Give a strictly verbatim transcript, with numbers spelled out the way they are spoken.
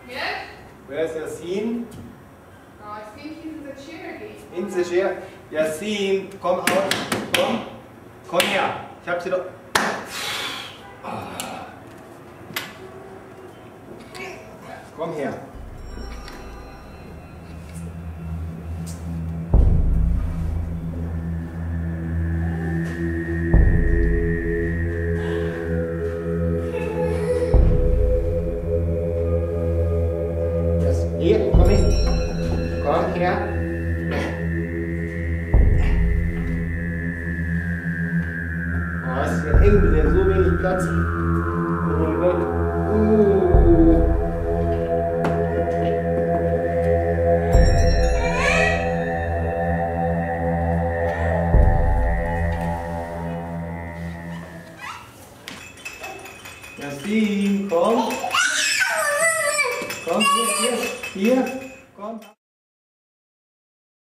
Yes? Where's Yasin? Oh, I think he's in the chair again. In the chair. Yasin, komm aus. Komm. Komm her. Ich hab sie doch. Komm her. Hier, komm hin. Komm her. Oh, es ist ja eng, wir haben so wenig Platz. Oh mein Gott. Uh. Yasin, komm. Komm, hier, hier, hier. Komm.